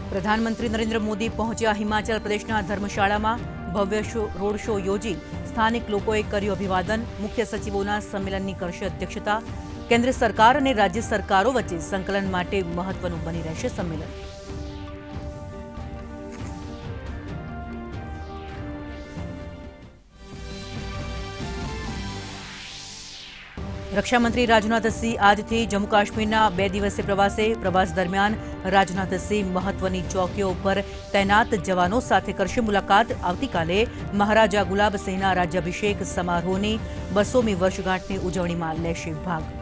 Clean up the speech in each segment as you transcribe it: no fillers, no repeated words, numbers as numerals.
प्रधानमंत्री नरेन्द्र मोदी पहुंच्या हिमाचल प्रदेशना धर्मशाळामां भव्य रोड शो योजी स्थानिक लोकोए कर्युं अभिवादन। मुख्य सचिवोना संमेलननी करशे अध्यक्षता। केन्द्र सरकार अने राज्य सरकारो वच्चे संकलन माटे महत्वनुं बनी रहेशे संमेलन। रक्षामंत्री राजनाथ सिंह आजथी जम्मू काश्मीरना 2 दिवसीय प्रवास दरमियान राजनाथ सिंह महत्वनी चौकीओ पर तैनात जवानों साथे करशे मुलाकात। आवतीकाले महाराजा गुलाब सिंहना राज्याभिषेक समारोहनी 200મી वर्षगांठनी उजवणीमां लेशे भाग।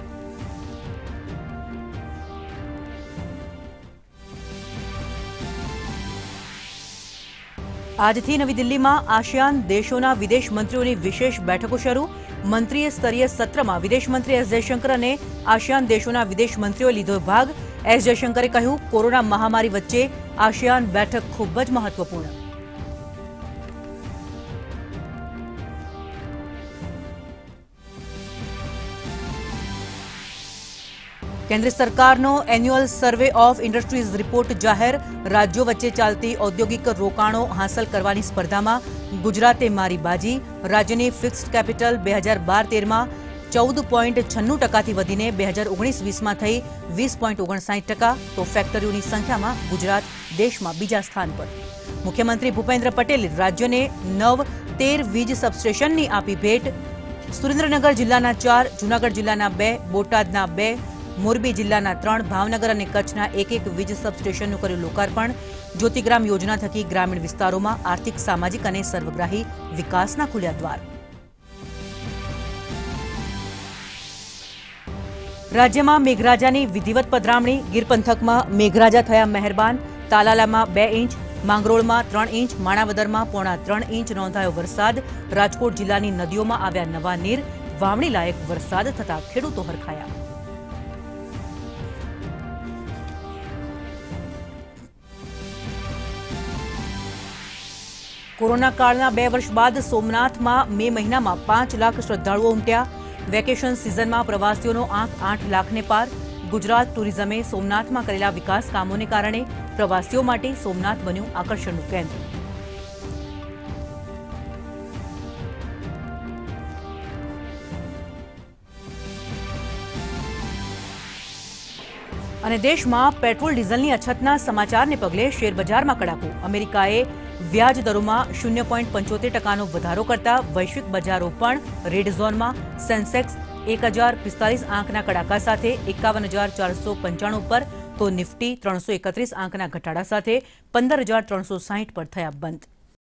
આજથી નવી દિલ્હીમાં આસિયાન દેશોના વિદેશ મંત્રીઓની વિશેષ બેઠકો શરૂ। મંત્રીય સ્તરીય સત્રમાં વિદેશ મંત્રી એસ જયશંકર અને આસિયાન દેશોના વિદેશ મંત્રીઓએ લીધો ભાગ। એસ જયશંકરે કહ્યું, કોરોના મહામારી વચ્ચે આસિયાન બેઠક ખૂબ જ મહત્વપૂર્ણ। केन्द्र सरकारनो annual survey of industries report जाहिर। राज्यों वच्चे चालती औद्योगिक रोकाणों हासिल करवानी स्पर्धामां गुजराते मारी बाजी। राज्यनी फिक्स्ड केपिटल 2012-13 में 14.96% वधीने 2019-20 में थई 20.59%। तो फेक्टरीओनी संख्यामां गुजरात देश में बीजा स्थान पर। मुख्यमंत्री भूपेन्द्र पटेले राज्य ने 9-13 वीज सबस्टेशननी आपी भेट। सुरेन्द्रनगर जिल्लाना 4, जूनागढ़ जिल्लाना 2, बोटादना 2, मोरबी जिल्लाना 3, भावनगर और कच्छना 1-1 वीज सबस्टेशनનું કર્યું લોકાર્પણ। જ્યોતિગ્રામ યોજના થકી ગ્રામીણ વિસ્તારોમાં આર્થિક સામાજિક અને સર્વગ્રાહી વિકાસના ખુલ્યા દ્વાર। રાજ્યમાં મેઘરાજાની વિધિવત પધરામણી। ગીર પંથકમાં મેઘરાજા થયા મહેરબાન। તાલાલામાં 2 ઇંચ, માંગરોળમાં 3 ઇંચ, માણાવદરમાં 3.25 ઇંચ નોંધાયો વરસાદ। રાજકોટ જિલ્લાની નદીઓમાં આવ્યા નવા નીર। વાવણી લાયક વરસાદ થતા ખેડૂતો હરખાયા। कोरोना काळना 2 वर्ष बाद सोमनाथ में मे महीना में 5 लाख श्रद्धालुओ उमट्या। वेकेशन सीजन में प्रवासीओनो आंक 8 लाख ने पार। गुजरात टूरिज्मे सोमनाथ में करेला विकास कामोने कारणे प्रवासीओ माटे सोमनाथ बन्युं आकर्षणनुं केन्द्र। અને દેશમાં પેટ્રોલ ડીઝલની અછતના સમાચારને પગલે શેરબજારમાં કડાકો। અમેરિકાએ વ્યાજ દરોમાં 0.75%નો વધારો કરતા વૈશ્વિક બજારો પણ રેડ ઝોનમાં। સેન્સેક્સ 1045 આંકના કડાકા સાથે 51,495 પર, તો નિફ્ટી 331 આંકના ઘટાડા સાથે 15,360 પર થયા બંધ।